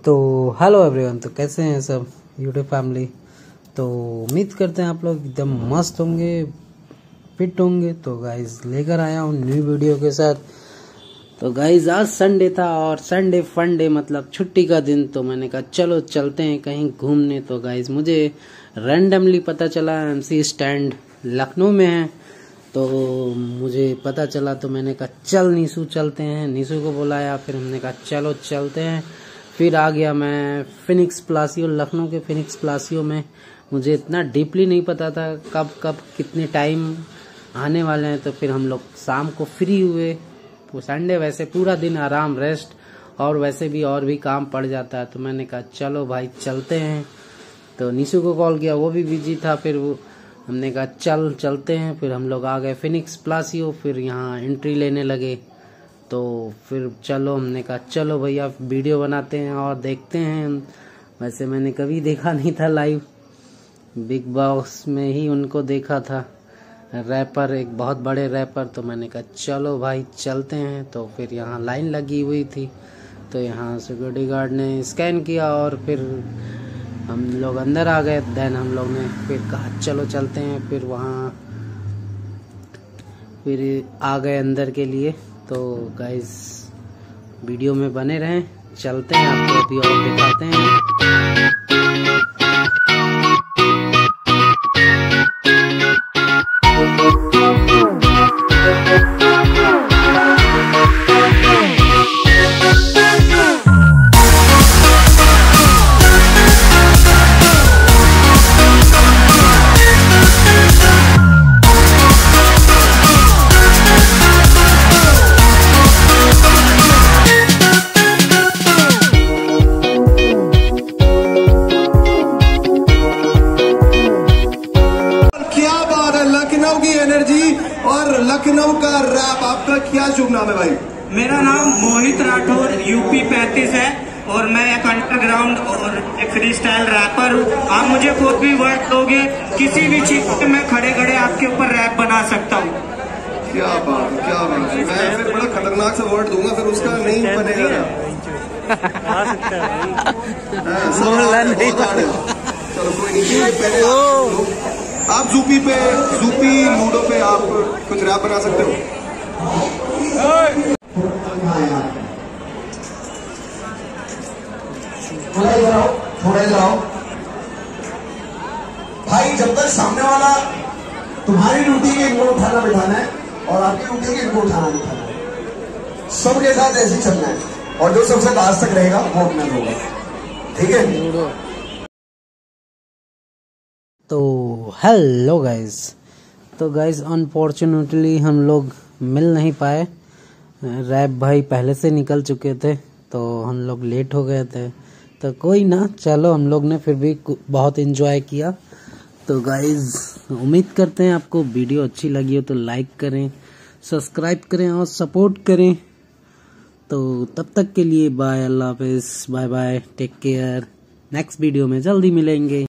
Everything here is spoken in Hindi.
तो हेलो एवरीवन, तो कैसे हैं सब यूट्यूब फैमिली। तो उम्मीद करते हैं आप लोग एकदम मस्त होंगे, फिट होंगे। तो गाइज लेकर आया हूँ न्यू वीडियो के साथ। तो गाइज आज संडे था और संडे फन डे मतलब छुट्टी का दिन। तो मैंने कहा चलो चलते हैं कहीं घूमने। तो गाइज मुझे रैंडमली पता चला एमसी स्टैंड लखनऊ में है। तो मुझे पता चला तो मैंने कहा चल नीसू चलते हैं। नीसू को बुलाया, फिर हमने कहा चलो चलते हैं। फिर आ गया मैं फिनिक्स प्लासियो, लखनऊ के फिनिक्स प्लासियो में। मुझे इतना डीपली नहीं पता था कब कब कितने टाइम आने वाले हैं। तो फिर हम लोग शाम को फ्री हुए। वो संडे वैसे पूरा दिन आराम रेस्ट, और वैसे भी और भी काम पड़ जाता है। तो मैंने कहा चलो भाई चलते हैं। तो नीसू को कॉल किया, वो भी बिजी था। फिर वो हमने कहा चलते हैं। फिर हम लोग आ गए फिनिक्स प्लासियो, फिर यहाँ एंट्री लेने लगे। तो फिर चलो हमने कहा चलो भैया वीडियो बनाते हैं और देखते हैं। वैसे मैंने कभी देखा नहीं था लाइव, बिग बॉस में ही उनको देखा था, रैपर, एक बहुत बड़े रैपर। तो मैंने कहा चलो भाई चलते हैं। तो फिर यहाँ लाइन लगी हुई थी, तो यहाँ सिक्योरिटी गार्ड ने स्कैन किया और फिर हम लोग अंदर आ गए। देन हम लोग ने फिर कहा चलो चलते हैं। फिर वहाँ फिर आ गए अंदर के लिए। तो गाइस वीडियो में बने रहें, चलते हैं, आपको अभी और दिखाते हैं। लखनऊ की एनर्जी और लखनऊ का रैप। आपका क्या शुभ नाम है भाई? मेरा नाम मोहित राठौर, यूपी 35 है और मैं एक अंडरग्राउंड और एक फ्री स्टाइल रैपर हूँ। आप मुझे कोई भी वर्ड दोगे, किसी भी चीज पे मैं खड़े खड़े आपके ऊपर रैप बना सकता हूँ। क्या बात है, क्या बात है। मैं फिर बड़ा खतरनाक सा वर्ड दूंगा, फिर उसका नहीं बनेगा। चलो कोई नहीं, आप जूपी लूडो पे आप कुछ रैप बना सकते हो। थोड़ा इधर आओ भाई। जब तक सामने वाला, तुम्हारी ड्यूटी है इनको उठाना बिठाना है और आपकी ड्यूटी है इनको उठाना बिठाना है। सबके साथ ऐसे ही चलना है और जो सबसे लास्ट तक रहेगा वो अपना होगा, ठीक है? तो हेलो गाइस, तो गाइस अनफॉर्चुनेटली हम लोग मिल नहीं पाए। रैप भाई पहले से निकल चुके थे, तो हम लोग लेट हो गए थे। तो कोई ना, चलो हम लोग ने फिर भी बहुत एंजॉय किया। तो गाइस उम्मीद करते हैं आपको वीडियो अच्छी लगी हो तो लाइक करें, सब्सक्राइब करें और सपोर्ट करें। तो तब तक के लिए बाय, अल्लाह हाफिज़, bye bye, take care. Next video में जल्दी मिलेंगे।